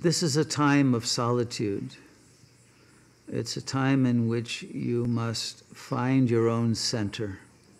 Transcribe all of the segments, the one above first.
This is a time of solitude. It's a time in which you must find your own center.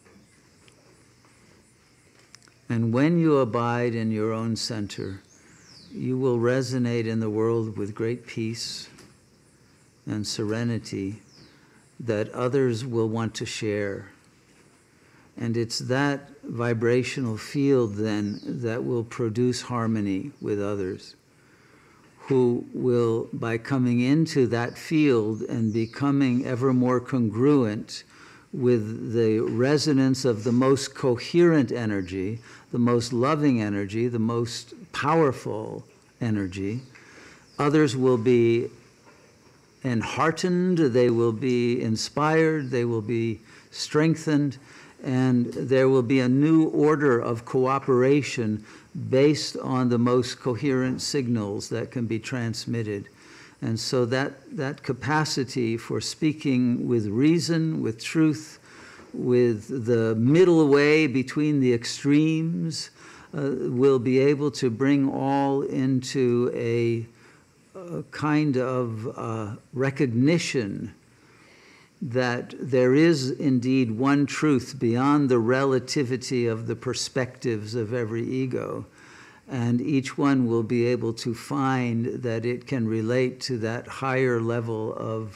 And when you abide in your own center, you will resonate in the world with great peace and serenity that others will want to share. And it's that vibrational field then that will produce harmony with others, who will, by coming into that field and becoming ever more congruent with the resonance of the most coherent energy, the most loving energy, the most powerful energy, others will be enheartened, they will be inspired, they will be strengthened, and there will be a new order of cooperation based on the most coherent signals that can be transmitted. And so that capacity for speaking with reason, with truth, with the middle way between the extremes, will be able to bring all into a kind of recognition that there is indeed one truth beyond the relativity of the perspectives of every ego. And each one will be able to find that it can relate to that higher level of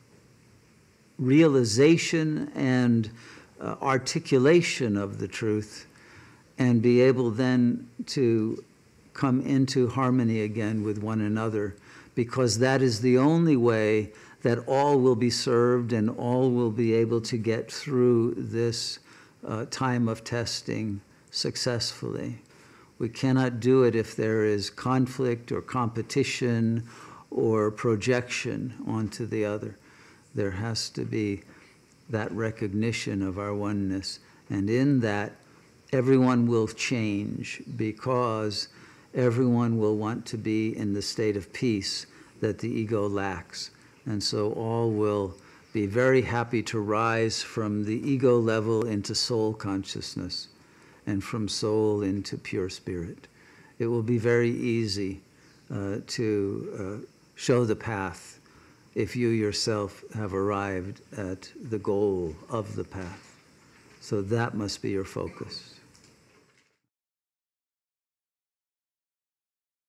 realization and articulation of the truth, and be able then to come into harmony again with one another, because that is the only way that all will be served and all will be able to get through this time of testing successfully. We cannot do it if there is conflict or competition or projection onto the other. There has to be that recognition of our oneness. And in that, everyone will change, because everyone will want to be in the state of peace that the ego lacks. And so all will be very happy to rise from the ego level into soul consciousness, and from soul into pure spirit. It will be very easy to show the path if you yourself have arrived at the goal of the path. So that must be your focus.